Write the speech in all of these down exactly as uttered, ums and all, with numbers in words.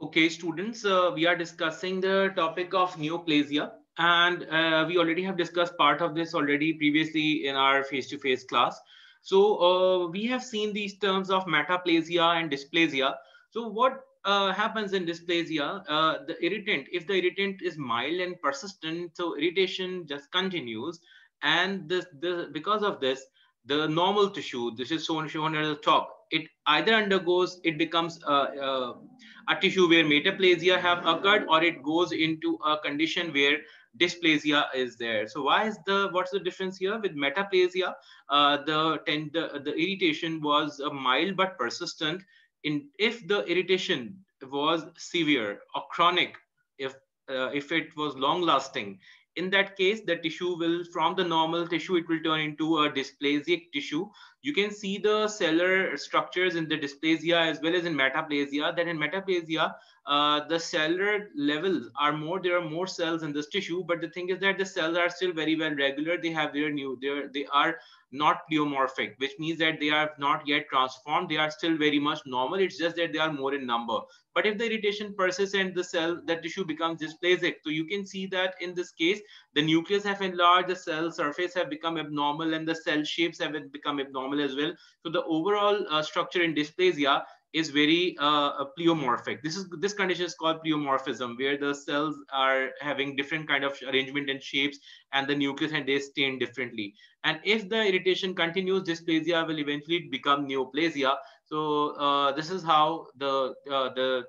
Okay, students, uh, we are discussing the topic of neoplasia, and uh, we already have discussed part of this already previously in our face-to-face class. So uh, we have seen these terms of metaplasia and dysplasia. So what uh, happens in dysplasia? Uh, the irritant, if the irritant is mild and persistent, so irritation just continues, and this, the because of this, the normal tissue, this is shown shown at the top, it either undergoes, it becomes uh, uh, a tissue where metaplasia have occurred, or it goes into a condition where dysplasia is there. So why is the what's the difference here with metaplasia? Uh, the tend the, the irritation was uh, mild but persistent. In if the irritation was severe or chronic, if uh, if it was long lasting, in that case the tissue will, from the normal tissue, it will turn into a dysplasic tissue. You can see the cellular structures in the dysplasia as well as in metaplasia, that in metaplasia uh, the cellular levels are more, there are more cells in this tissue, but the thing is that the cells are still very well regular. They have their new, they they are not pleomorphic, which means that they are not yet transformed. They are still very much normal. It's just that they are more in number. But if the irritation persists and the cell, the tissue becomes dysplasic, so you can see that in this case the nucleus have enlarged, the cell surface have become abnormal, and the cell shapes have become abnormal as well. So the overall uh, structure in dysplasia is very uh, pleomorphic. This is this condition is called pleomorphism, where the cells are having different kind of arrangement and shapes, and the nucleus and they stain differently. And if the irritation continues, dysplasia will eventually become neoplasia. So uh, this is how the uh, the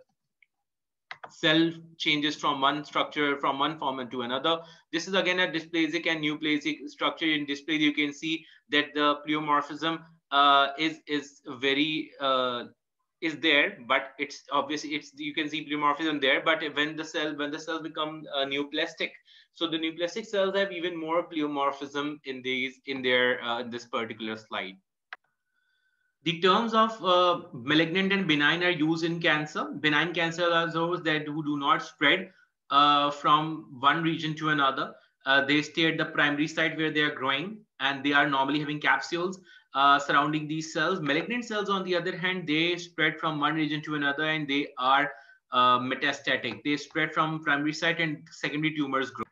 cell changes from one structure, from one form into another. This is again a dysplasic and neoplasic structure. In dysplasia, you can see that the pleomorphism uh, is is very uh, is there, but it's obviously, it's, you can see pleomorphism there. But when the cell when the cells become uh, neoplastic, so the neoplastic cells have even more pleomorphism in these in their uh, in this particular slide. The terms of uh, malignant and benign are used in cancer. Benign cancer are those that do, do not spread uh, from one region to another. Uh, they stay at the primary site where they are growing, and they are normally having capsules uh, surrounding these cells. Malignant cells, on the other hand, they spread from one region to another, and they are uh, metastatic. They spread from primary site and secondary tumors grow.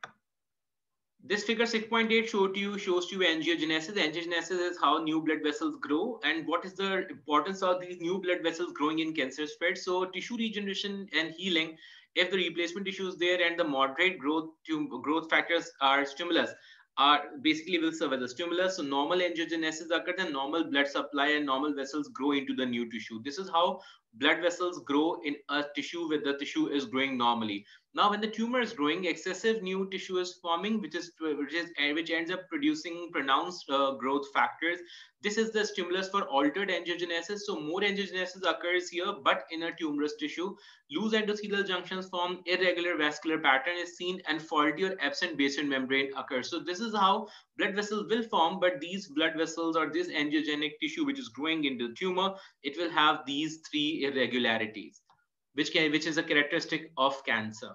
This figure six point eight show to you, shows to you angiogenesis. Angiogenesis is how new blood vessels grow, and what is the importance of these new blood vessels growing in cancer spread. So tissue regeneration and healing, if the replacement tissue is there and the moderate growth to growth factors are stimulus, are basically will serve as a stimulus. So normal angiogenesis occurs and normal blood supply and normal vessels grow into the new tissue. This is how blood vessels grow in a tissue where the tissue is growing normally. Now, when the tumor is growing, excessive new tissue is forming, which is which is which ends up producing pronounced uh, growth factors. This is the stimulus for altered angiogenesis. So more angiogenesis occurs here, but in a tumorous tissue. Loose endothelial junctions form, irregular vascular pattern is seen, and faulty or absent basement membrane occurs. So this is how blood vessels will form, but these blood vessels or this angiogenic tissue which is growing into the tumor, it will have these three irregularities, which can which is a characteristic of cancer.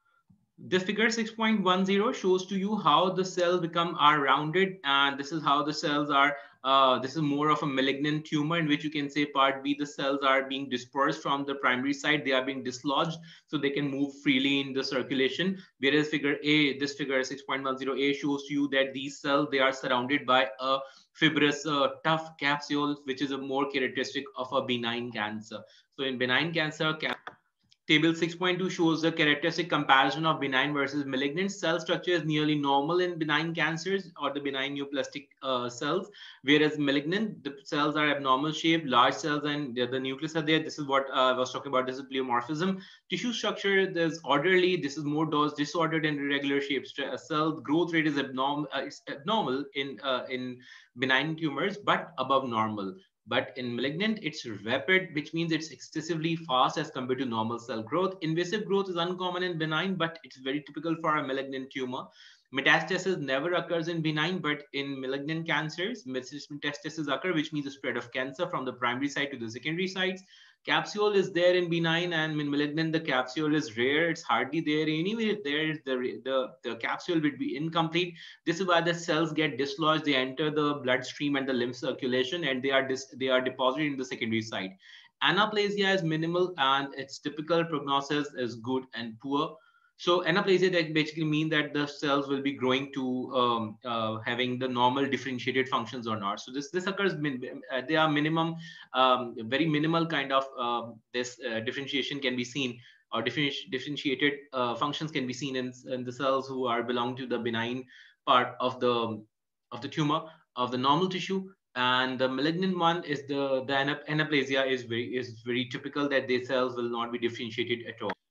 This figure six point one zero shows to you how the cells become are rounded, and this is how the cells are. Uh, this is more of a malignant tumor, in which you can say part B, the cells are being dispersed from the primary site. They are being dislodged so they can move freely in the circulation. Whereas figure A, this figure six point one zero A shows to you that these cells, they are surrounded by a fibrous, uh, tough capsule, which is a more characteristic of a benign cancer. So in benign cancer, Table six point two shows the characteristic comparison of benign versus malignant. Cell structure is nearly normal in benign cancers or the benign neoplastic uh, cells, whereas malignant, the cells are abnormal shape, large cells, and the, the nucleus are there. This is what uh, I was talking about. This is pleomorphism. Tissue structure is orderly. This is more dose disordered and irregular shapes. Cell growth rate is abnormal. Uh, it's abnormal in uh, in benign tumors, but above normal. But in malignant, it's rapid, which means it's excessively fast as compared to normal cell growth. Invasive growth is uncommon in benign, but it's very typical for a malignant tumor. Metastasis never occurs in benign, but in malignant cancers, metastasis occur, which means the spread of cancer from the primary site to the secondary sites. Capsule is there in benign, and in malignant, the capsule is rare. It's hardly there. Anyway, there is the, the, the capsule will be incomplete. This is why the cells get dislodged. They enter the bloodstream and the lymph circulation, and they are dis, they are deposited in the secondary site. Anaplasia is minimal and its typical prognosis is good and poor. So anaplasia that basically mean that the cells will be growing to um, uh, having the normal differentiated functions or not. So this this occurs min, uh, they are minimum, um, very minimal kind of um, this uh, differentiation can be seen, or differenti differentiated uh, functions can be seen in, in the cells who are belong to the benign part of the of the tumor of the normal tissue. And the malignant one is the the anaplasia is very is very typical that these cells will not be differentiated at all.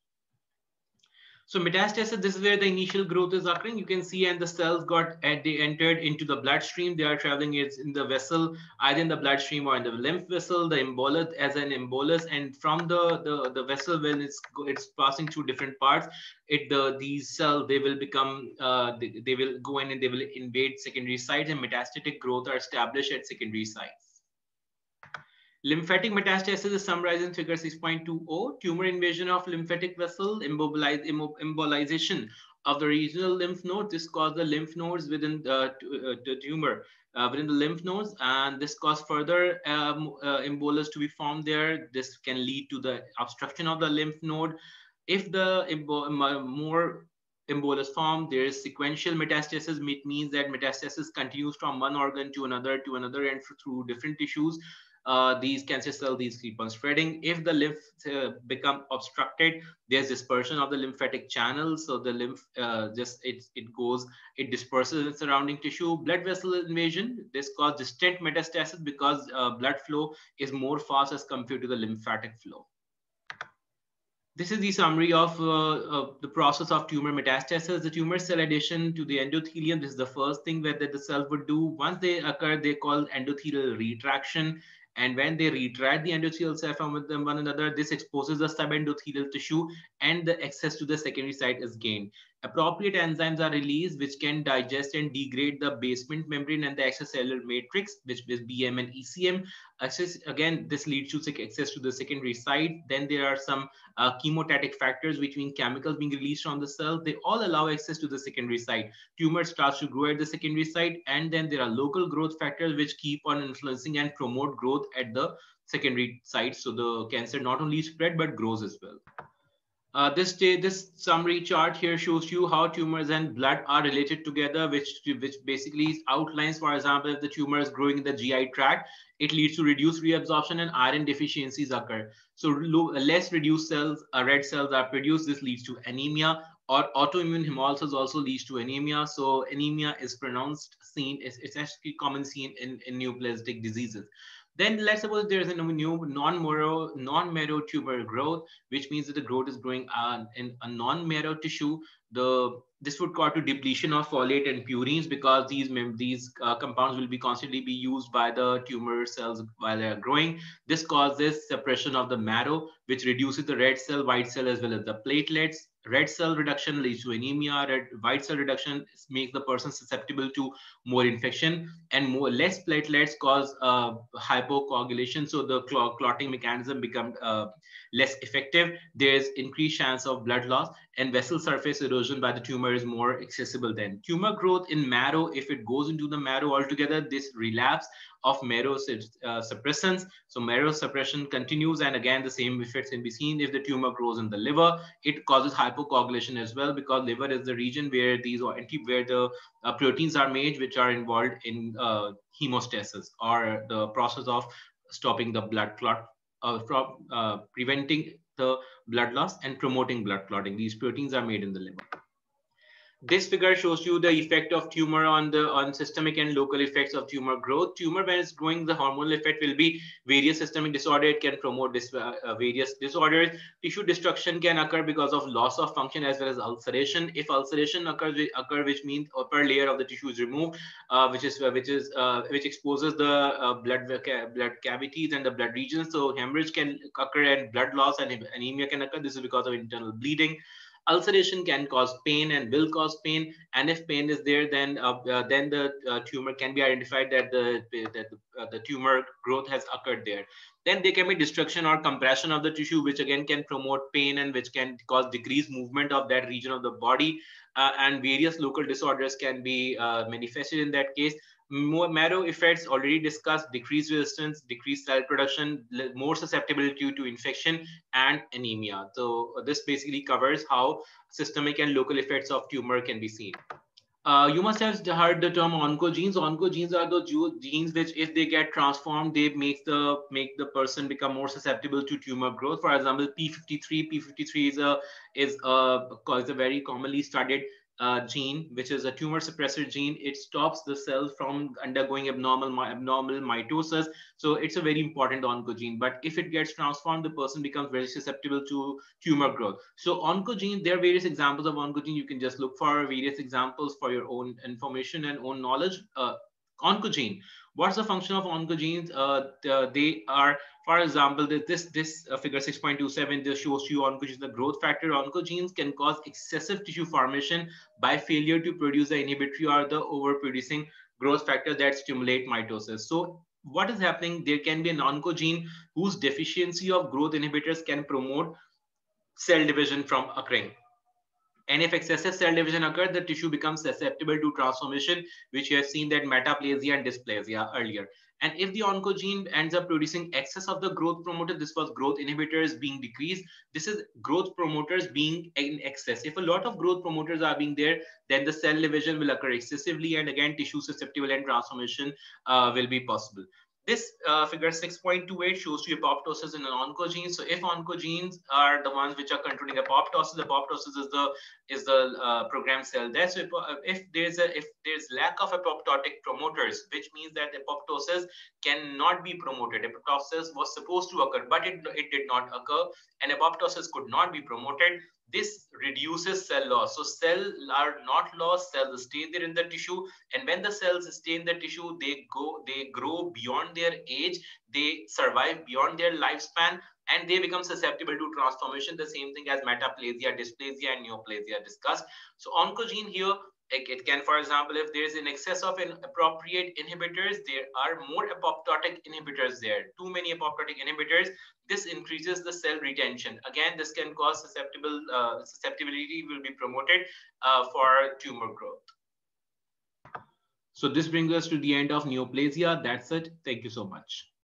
So metastasis, this is where the initial growth is occurring. You can see, and the cells got they entered into the bloodstream. They are traveling is in the vessel, either in the bloodstream or in the lymph vessel. The embolus as an embolus, and from the the, the vessel when it's it's passing through different parts, it the these cells they will become uh, they, they will go in and they will invade secondary sites, and metastatic growth are established at secondary sites. Lymphatic metastasis is summarized in figure six point two zero. Tumor invasion of lymphatic vessel, immobilize, embolization of the regional lymph node. This causes the lymph nodes within the, uh, the tumor, uh, within the lymph nodes, and this causes further um, uh, embolus to be formed there. This can lead to the obstruction of the lymph node. If the more embolus form, there is sequential metastasis. It means that metastasis continues from one organ to another to another and through different tissues. Uh, these cancer cells, these keep on spreading. If the lymph uh, become obstructed, there's dispersion of the lymphatic channels. So the lymph uh, just it it goes, it disperses in surrounding tissue. Blood vessel invasion. This causes distant metastasis because uh, blood flow is more fast as compared to the lymphatic flow. This is the summary of, uh, of the process of tumor metastasis. The tumor cell addition to the endothelium. This is the first thing that, that the cell would do. Once they occur, they call endothelial retraction. And when they retract the endothelial cell from one another, this exposes the subendothelial tissue and the access to the secondary site is gained. Appropriate enzymes are released which can digest and degrade the basement membrane and the extracellular matrix, which is B M and E C M. Access, again, this leads to access to the secondary site. Then there are some uh, chemotatic factors, which mean chemicals being released from the cell. They all allow access to the secondary site. Tumor starts to grow at the secondary site, and then there are local growth factors which keep on influencing and promote growth at the secondary site. So the cancer not only spread but grows as well. Uh, this this summary chart here shows you how tumors and blood are related together, which which basically outlines, for example, if the tumor is growing in the G I tract, it leads to reduced reabsorption and iron deficiencies occur. So less reduced cells, uh, red cells are produced. This leads to anemia, or autoimmune hemolysis also leads to anemia. So anemia is pronounced seen. It's, it's actually common seen in, in neoplastic diseases. Then let's suppose there is a new non-marrow non-marrow tumor growth, which means that the growth is growing uh, in a non-marrow tissue. The this would cause to depletion of folate and purines because these these uh, compounds will be constantly be used by the tumor cells while they are growing. This causes suppression of the marrow, which reduces the red cell, white cell, as well as the platelets. Red cell reduction leads to anemia. Red, white cell reduction makes the person susceptible to more infection, and more less platelets cause uh, hypocoagulation. So the cl clotting mechanism becomes uh, less effective. There's increased chance of blood loss, and vessel surface erosion by the tumor is more accessible. Then tumor growth in marrow, if it goes into the marrow altogether, this relapse of marrow uh, suppressants. So marrow suppression continues, and again the same effects can be seen. If the tumor grows in the liver, it causes hypocoagulation as well, because liver is the region where these or where the uh, proteins are made which are involved in uh, hemostasis, or the process of stopping the blood clot, uh, from uh, preventing the blood loss and promoting blood clotting. These proteins are made in the liver. This figure shows you the effect of tumor on the on systemic and local effects of tumor growth. Tumor, when it's growing, the hormonal effect will be various systemic disorder. It can promote this uh, uh, various disorders. Tissue destruction can occur because of loss of function as well as ulceration. If ulceration occurs, occur, which means upper layer of the tissue is removed, uh, which is uh, which is uh, which exposes the uh, blood blood cavities and the blood regions. So hemorrhage can occur, and blood loss and anemia can occur. This is because of internal bleeding. Ulceration can cause pain and will cause pain, and if pain is there, then uh, uh, then the uh, tumor can be identified that the that the, uh, the tumor growth has occurred there. Then there can be destruction or compression of the tissue, which again can promote pain and which can cause decreased movement of that region of the body, uh, and various local disorders can be uh, manifested in that case. Marrow effects already discussed: decreased resistance, decreased cell production, more susceptibility to infection, and anemia. So this basically covers how systemic and local effects of tumor can be seen. Uh, you must have heard the term oncogenes. Oncogenes are the genes which, if they get transformed, they make the make the person become more susceptible to tumor growth. For example, P fifty-three. P fifty-three is a is a is a very commonly studied uh, gene, which is a tumor suppressor gene. It stops the cell from undergoing abnormal abnormal mitosis. So it's a very important oncogene. But if it gets transformed, the person becomes very susceptible to tumor growth. So oncogene, there are various examples of oncogene. You can just look for various examples for your own information and own knowledge. Uh, oncogene. What's the function of oncogenes? Uh, the, they are, for example, this this uh, figure six point two seven, this shows you oncogenes, the growth factor. Oncogenes can cause excessive tissue formation by failure to produce the inhibitory or the overproducing growth factors that stimulate mitosis. So what is happening? There can be an oncogene whose deficiency of growth inhibitors can promote cell division from occurring. And if excessive cell division occurs, the tissue becomes susceptible to transformation, which you have seen that metaplasia and dysplasia earlier. And if the oncogene ends up producing excess of the growth promoter, this was growth inhibitors being decreased. This is growth promoters being in excess. If a lot of growth promoters are being there, then the cell division will occur excessively, and again, tissue susceptible and transformation uh, will be possible. This uh, figure six point two eight shows you apoptosis in an oncogene. So if oncogenes are the ones which are controlling apoptosis, apoptosis is the is the uh, programmed cell death. So if, uh, if there's a if there's lack of apoptotic promoters, which means that apoptosis cannot be promoted. Apoptosis was supposed to occur, but it, it did not occur, and apoptosis could not be promoted. This reduces cell loss. So cells are not lost, cells stay there in the tissue. And when the cells stay in the tissue, they go, they grow beyond their age, they survive beyond their lifespan, and they become susceptible to transformation. The same thing as metaplasia, dysplasia, and neoplasia discussed. So oncogene here, it can, for example, if there is an excess of inappropriate inhibitors, there are more apoptotic inhibitors there. Too many apoptotic inhibitors, this increases the cell retention. Again, this can cause susceptible uh, susceptibility will be promoted uh, for tumor growth. So this brings us to the end of neoplasia. That's it. Thank you so much.